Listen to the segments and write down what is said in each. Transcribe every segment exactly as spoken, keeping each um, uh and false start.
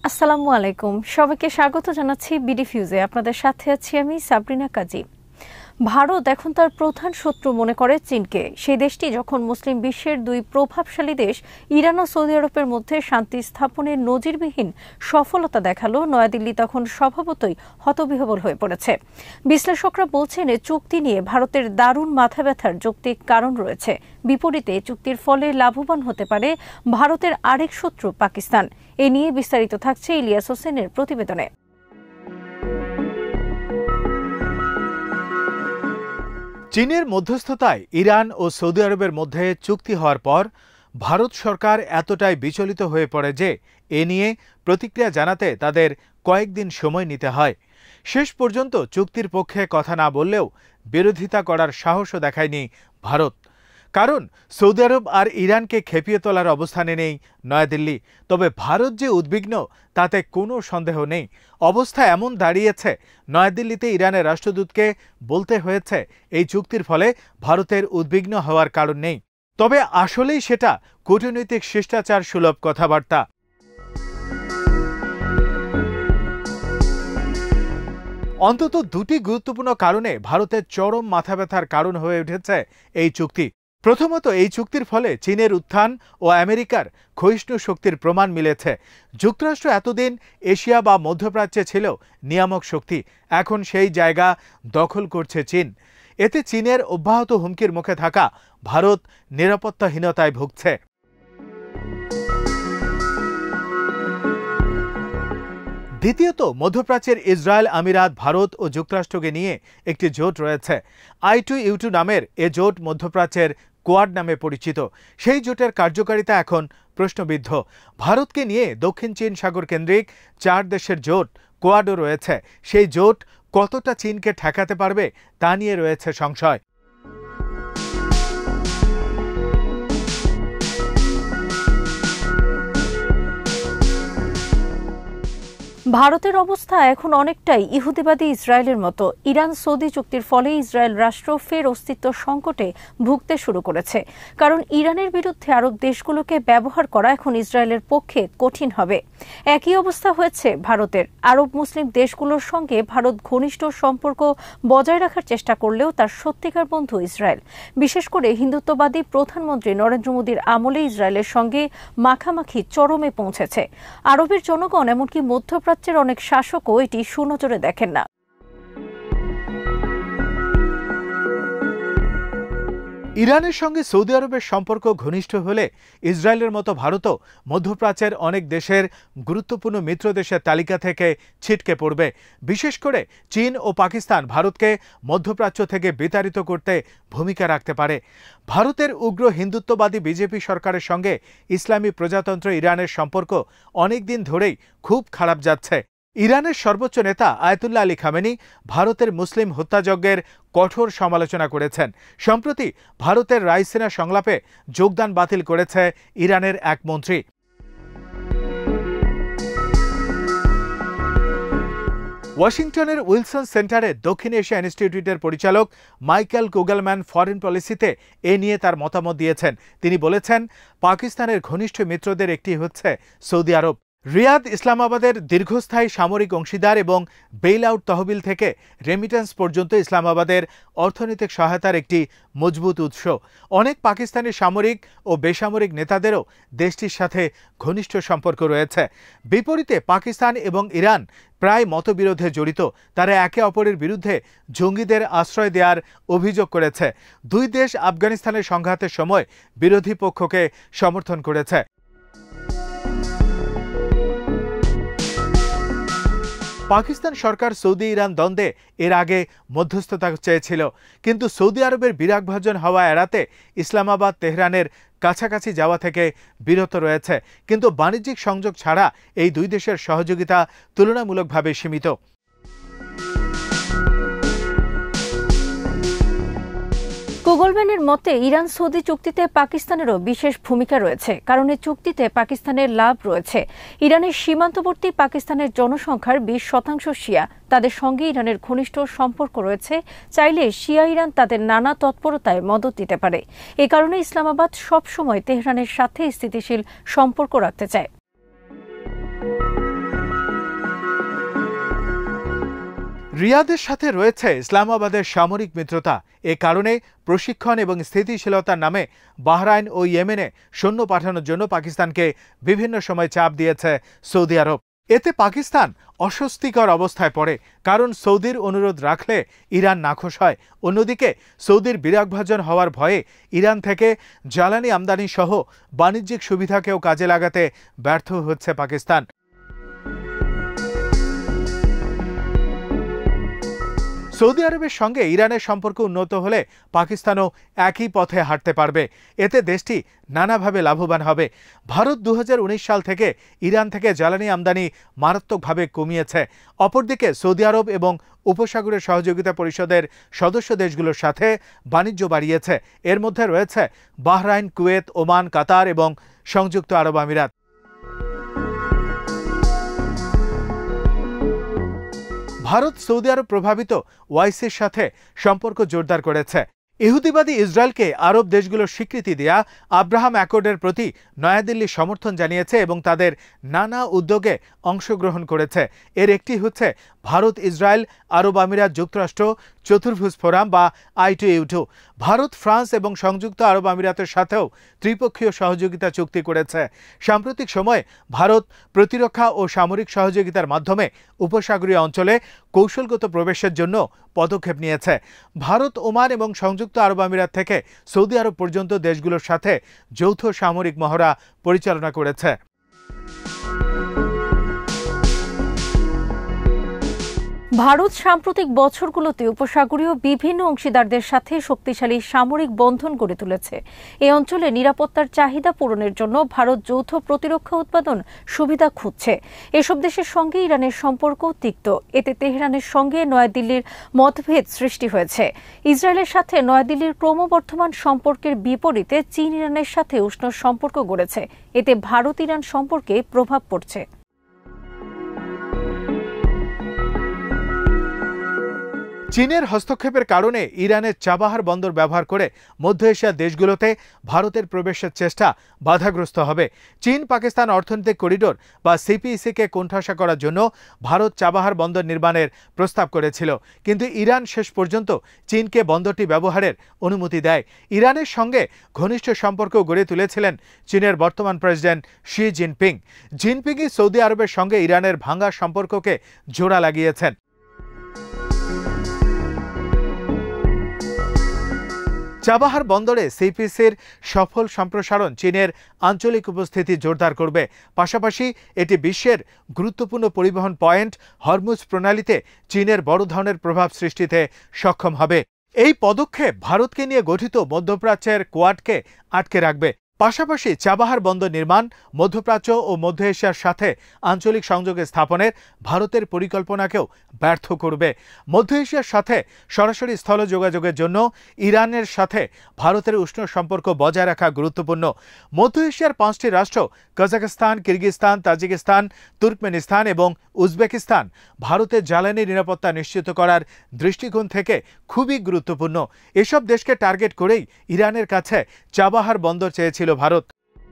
আসসালামু আলাইকুম সবাইকে স্বাগত জানাচ্ছি বিডি ফিউজে আপনাদের সাথে আছি আমি সাবরিনা কাজী। ভারত এখন তার প্রধান শত্রু মনে করে চীনকে। সেই দেশটি যখন মুসলিম বিশ্বের দুই প্রভাবশালী দেশ ইরান ও সৌদি আরবের মধ্যে শান্তি স্থাপনের নজিরবিহীন সফলতা দেখালো, নয়াদিল্লি তখন স্বভাবতই হতবিহ্বল হয়ে পড়েছে। বিশ্লেষকরা বলছেন এই চুক্তি নিয়ে ভারতের দারুণ মাথা ব্যথার যৌক্তিক কারণ রয়েছে। বিপরীতে চুক্তির ফলে লাভবান হতে পারে ভারতের আরেক শত্রু পাকিস্তান। এ নিয়ে বিস্তারিত থাকছে ইলিয়াস হোসেনের প্রতিবেদনে। চীনের মধ্যস্থতায় ইরান ও সৌদি আরবের মধ্যে চুক্তি হওয়ার পর ভারত সরকার এতটাই বিচলিত হয়ে পড়ে যে এ নিয়ে প্রতিক্রিয়া জানাতে তাদের কয়েকদিন সময় নিতে হয়। শেষ পর্যন্ত চুক্তির পক্ষে কথা না বললেও বিরোধিতা করার সাহসও দেখায়নি ভারত। কারণ সৌদি আরব আর ইরানকে খেপিয়ে তোলার অবস্থানে নেই নয়াদিল্লি। তবে ভারত যে উদ্বিগ্ন তাতে কোনো সন্দেহ নেই। অবস্থা এমন দাঁড়িয়েছে, নয়াদিল্লিতে ইরানের রাষ্ট্রদূতকে বলতে হয়েছে এই চুক্তির ফলে ভারতের উদ্বিগ্ন হওয়ার কারণ নেই। তবে আসলেই সেটা কূটনৈতিক শিষ্টাচার সুলভ কথাবার্তা। অন্তত দুটি গুরুত্বপূর্ণ কারণে ভারতের চরম মাথা ব্যথার কারণ হয়ে উঠেছে এই চুক্তি। প্রথমত, এই চুক্তির ফলে চীনের উত্থান ও আমেরিকার ক্ষয়িষ্ণু শক্তির প্রমাণ মিলেছে। যুক্তরাষ্ট্র এতদিন এশিয়া বা মধ্যপ্রাচ্যে ছিল নিয়ামক শক্তি, এখন সেই জায়গা দখল করছে চীন। এতে চীনের অব্যাহত হুমকির মুখে থাকা ভারত নিরাপত্তাহীনতায় ভুগছে। দ্বিতীয়ত, মধ্যপ্রাচ্যের ইসরায়েল, আমিরাত, ভারত ও যুক্তরাষ্ট্রকে নিয়ে একটি জোট রয়েছে। আই টু ইউ টু নামের এ জোট মধ্যপ্রাচ্যের কোয়াড নামে পরিচিত। সেই জোটের কার্যকারিতা এখন প্রশ্নবিদ্ধ। ভারতকে নিয়ে দক্ষিণ চীন সাগর কেন্দ্রিক চার দেশের জোট কোয়াডও রয়েছে। সেই জোট কতটা চীনকে ঠেকাতে পারবে তা নিয়ে রয়েছে সংশয়। ভারতের অবস্থা এখন অনেকটাই ইহুদিবাদী ইসরায়েলের মতো। ইরান সৌদি চুক্তির ফলে ইসরায়েল রাষ্ট্র ফের অস্তিত্ব সংকটে ভুগতে শুরু করেছে। কারণ ইরানের বিরুদ্ধে আরব দেশগুলোকে ব্যবহার করা এখন ইসরায়েলের পক্ষে কঠিন হবে। একই অবস্থা হয়েছে ভারতের। আরব মুসলিম দেশগুলোর সঙ্গে ভারত ঘনিষ্ঠ সম্পর্ক বজায় রাখার চেষ্টা করলেও তার সত্যিকার বন্ধু ইসরায়েল। বিশেষ করে হিন্দুত্ববাদী প্রধানমন্ত্রী নরেন্দ্র মোদীর আমলে ইসরায়েলের সঙ্গে মাখামাখি চরমে পৌঁছেছে। আরবের জনগণ এমনকি মধ্যপ্রাচ্য অনেক শাসকও এটি সুনজরে দেখেন না। ইরানের সঙ্গে সৌদি আরবের সম্পর্ক ঘনিষ্ঠ হলে ইসরায়েলের মতো ভারতও মধ্যপ্রাচ্যের অনেক দেশের গুরুত্বপূর্ণ মিত্র দেশের তালিকা থেকে ছিটকে পড়বে। বিশেষ করে চীন ও পাকিস্তান ভারতকে মধ্যপ্রাচ্য থেকে বিতাড়িত করতে ভূমিকা রাখতে পারে। ভারতের উগ্র হিন্দুত্ববাদী বিজেপি সরকারের সঙ্গে ইসলামী প্রজাতন্ত্র ইরানের সম্পর্ক অনেক দিন ধরেই খুব খারাপ যাচ্ছে। ইরানের সর্বোচ্চ নেতা আয়াতুল্লাহ আলী খামেনি ভারতের মুসলিম হত্যাযজ্ঞের কঠোর সমালোচনা করেছেন। সম্প্রতি ভারতের রাইসিনা সংলাপে যোগদান বাতিল করেছে ইরানের এক মন্ত্রী। ওয়াশিংটনের উইলসন সেন্টারে দক্ষিণ এশিয়া ইনস্টিটিউটের পরিচালক মাইকেল কুগলম্যান ফরেন পলিসিতে এ নিয়ে তার মতামত দিয়েছেন। তিনি বলেছেন, পাকিস্তানের ঘনিষ্ঠ মিত্রদের একটি হচ্ছে সৌদি আরব। রিয়াদ ইসলামাবাদের দীর্ঘস্থায়ী সামরিক অংশীদার এবং বেইল আউট তহবিল থেকে রেমিটেন্স পর্যন্ত ইসলামাবাদের অর্থনৈতিক সহায়তার একটি মজবুত উৎস। অনেক পাকিস্তানি সামরিক ও বেসামরিক নেতাদেরও দেশটির সাথে ঘনিষ্ঠ সম্পর্ক রয়েছে। বিপরীতে পাকিস্তান এবং ইরান প্রায় মতবিরোধে জড়িত। তারা একে অপরের বিরুদ্ধে জঙ্গিদের আশ্রয় দেওয়ার অভিযোগ করেছে। দুই দেশ আফগানিস্তানের সংঘাতের সময় বিরোধী পক্ষকে সমর্থন করেছে। পাকিস্তান সরকার সৌদি ইরান দ্বন্দ্বে এর আগে মধ্যস্থতা চেয়েছিল, কিন্তু সৌদি আরবের বিরাগভাজন হওয়া এড়াতে ইসলামাবাদ তেহরানের কাছাকাছি যাওয়া থেকে বিরত রয়েছে। কিন্তু বাণিজ্যিক সংযোগ ছাড়া এই দুই দেশের সহযোগিতা তুলনামূলকভাবে সীমিত। কুগলম্যানের মতে ইরান সৌদি চুক্তিতে পাকিস্তানেরও বিশেষ ভূমিকা রয়েছে, কারণ এই চুক্তিতে পাকিস্তানের লাভ রয়েছে। ইরানের সীমান্তবর্তী পাকিস্তানের জনসংখ্যার বিশ শতাংশ শিয়া, তাদের সঙ্গে ইরানের ঘনিষ্ঠ সম্পর্ক রয়েছে। চাইলে শিয়া ইরান তাদের নানা তৎপরতায় মদত দিতে পারে। এ কারণে ইসলামাবাদ সবসময় তেহরানের সাথে স্থিতিশীল সম্পর্ক রাখতে চায়। রিয়াদের সাথে রয়েছে ইসলামাবাদের সামরিক মিত্রতা। এ কারণে প্রশিক্ষণ এবং স্থিতিশীলতার নামে বাহরাইন ও ইয়েমেনে সৈন্য পাঠানোর জন্য পাকিস্তানকে বিভিন্ন সময় চাপ দিয়েছে সৌদি আরব। এতে পাকিস্তান অস্বস্তিকর অবস্থায় পড়ে, কারণ সৌদির অনুরোধ রাখলে ইরান নাখোশ হয়। অন্যদিকে সৌদির বিরাগভাজন হওয়ার ভয়ে ইরান থেকে জ্বালানি আমদানি সহ বাণিজ্যিক সুবিধাকেও কাজে লাগাতে ব্যর্থ হচ্ছে পাকিস্তান। সৌদি আরবের সঙ্গে ইরানের সম্পর্ক উন্নত হলে পাকিস্তানও একই পথে হাঁটতে পারবে। এতে দেশটি নানাভাবে লাভবান হবে। ভারত দু হাজার উনিশ সাল থেকে ইরান থেকে জ্বালানি আমদানি মারাত্মকভাবে কমিয়েছে। অপরদিকে সৌদি আরব এবং উপসাগরের সহযোগিতা পরিষদের সদস্য দেশগুলোর সাথে বাণিজ্য বাড়িয়েছে। এর মধ্যে রয়েছে বাহরাইন, কুয়েত, ওমান, কাতার এবং সংযুক্ত আরব আমিরাত। ভারত সৌদি আরব প্রভাবিত ওয়াইসির সাথে সম্পর্ক জোরদার করেছে। ইহুদিবাদী ইসরায়েলকে আরব দেশগুলোর স্বীকৃতি দেয়া আব্রাহাম অ্যাকর্ডের প্রতি নয়াদিল্লি সমর্থন জানিয়েছে এবং তাদের নানা উদ্যোগে অংশগ্রহণ করেছে। এর একটি হচ্ছে ভারত, ইসরায়েল, আরব আমিরাত, যুক্তরাষ্ট্র চতুর্ভুজ ফোরাম বা I two U two. Bharat, France এবং সংযুক্ত আরব আমিরাতের সাথেও ত্রিপক্ষীয় সহযোগিতা চুক্তি করেছে। সাম্প্রতিক সময়ে ভারত প্রতিরক্ষা ও সামরিক সহযোগিতার মাধ্যমে উপসাগরীয় অঞ্চলে কৌশলগত প্রবেশের জন্য পদক্ষেপ নিয়েছে। ভারত, ওমান এবং সংযুক্ত আরব আমিরাত থেকে সৌদি আরব পর্যন্ত দেশগুলোর সাথে যৌথ সামরিক মহড়া পরিচালনা করেছে। ভারত সাম্প্রতিক বছরগুলোতে উপসাগরীয় বিভিন্ন অংশীদারদের সাথে শক্তিশালী সামরিক বন্ধন গড়ে তুলেছে। এই অঞ্চলে নিরাপত্তার চাহিদা পূরণের জন্য ভারত যৌথ প্রতিরক্ষা উৎপাদন সুবিধা খুঁজছে। এসব দেশের সঙ্গে ইরানের সম্পর্ক তিক্ত। এতে তেহরানের সঙ্গে নয়াদিল্লির মতভেদ সৃষ্টি হয়েছে। ইসরায়েলের সাথে নয়াদিল্লির ক্রমবর্ধমান সম্পর্কের বিপরীতে চীন ইরানের সাথে উষ্ণ সম্পর্ক গড়েছে। এতে ভারত ইরান সম্পর্কে প্রভাব পড়ছে। চীনের হস্তক্ষেপের কারণে ইরানের চাবাহার বন্দর ব্যবহার করে মধ্য এশিয়ার দেশগুলোতে ভারতের প্রবেশের চেষ্টা বাধাগ্রস্ত হবে। চীন পাকিস্তান অর্থনৈতিক করিডোর বা সিপিইসিকে কোণঠাসা করার জন্য ভারত চাবাহার বন্দর নির্মাণের প্রস্তাব করেছিল, কিন্তু ইরান শেষ পর্যন্ত চীনকে বন্দরটি ব্যবহারের অনুমতি দেয়। ইরানের সঙ্গে ঘনিষ্ঠ সম্পর্ক গড়ে তুলেছিলেন চীনের বর্তমান প্রেসিডেন্ট শি জিনপিং। জিনপিংই সৌদি আরবের সঙ্গে ইরানের ভাঙা সম্পর্ককে জোড়া লাগিয়েছেন। চাবাহার বন্দরে সিপিসির সফল সম্প্রসারণ চীনের আঞ্চলিক উপস্থিতি জোরদার করবে। পাশাপাশি এটি বিশ্বের গুরুত্বপূর্ণ পরিবহন পয়েন্ট হরমুজ প্রণালীতে চীনের বড় ধরনের প্রভাব সৃষ্টিতে সক্ষম হবে। এই পদক্ষেপ ভারতকে নিয়ে গঠিত মধ্যপ্রাচ্যের কোয়াডকে আটকে রাখবে। পাশাপাশি চাবাহার বন্দর নির্মাণ মধ্যপ্রাচ্য ও মধ্য এশিয়ার সাথে আঞ্চলিক সংযোগ স্থাপনের ভারতের পরিকল্পনাকেও ব্যর্থ করবে। মধ্য এশিয়ার সাথে সরাসরি স্থল যোগাযোগের জন্য ইরানের সাথে ভারতের উষ্ণ সম্পর্ক বজায় রাখা গুরুত্বপূর্ণ। মধ্য এশিয়ার পাঁচটি রাষ্ট্র কাজাখস্তান, কিরগিজস্তান, তাজিকিস্তান, তুর্কমেনিস্তান এবং উজবেকিস্তান ভারতের জ্বালানি নিরাপত্তা নিশ্চিত করার দৃষ্টিকোণ থেকে খুবই গুরুত্বপূর্ণ। এসব দেশকে টার্গেট করেই ইরানের কাছে চাবাহার বন্দর চেয়েছিল ভারত।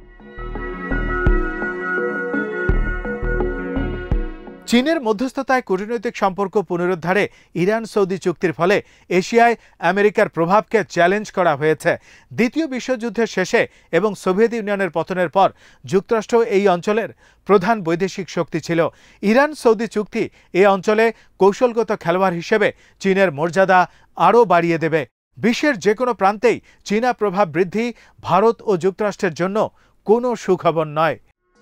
চীনের মধ্যস্থতায় কূটনৈতিক সম্পর্ক পুনরুদ্ধারে ইরান সৌদি চুক্তির ফলে এশিয়ায় আমেরিকার প্রভাবকে চ্যালেঞ্জ করা হয়েছে। দ্বিতীয় বিশ্বযুদ্ধের শেষে এবং সোভিয়েত ইউনিয়নের পতনের পর যুক্তরাষ্ট্র এই অঞ্চলের প্রধান বৈদেশিক শক্তি ছিল। ইরান সৌদি চুক্তি এই অঞ্চলে কৌশলগত খেলোয়াড় হিসেবে চীনের মর্যাদা আরও বাড়িয়ে দেবে। বিশ্বের যে কোনো প্রান্তেই চীনা প্রভাব বৃদ্ধি ভারত ও যুক্তরাষ্ট্রের জন্য কোনো সুখবর নয়।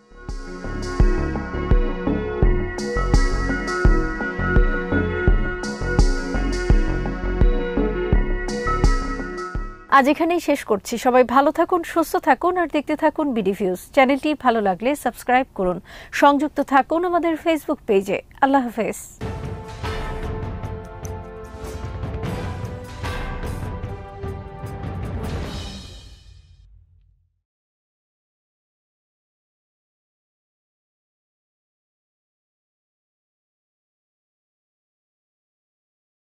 আজ এখানেই শেষ করছি। সবাই ভালো থাকুন, সুস্থ থাকুন আর দেখতে থাকুন বিডি ভিউজ। চ্যানেলটি ভালো লাগলে সাবস্ক্রাইব করুন। সংযুক্ত থাকুন আমাদের ফেসবুক পেজে। আল্লাহ হাফেজ।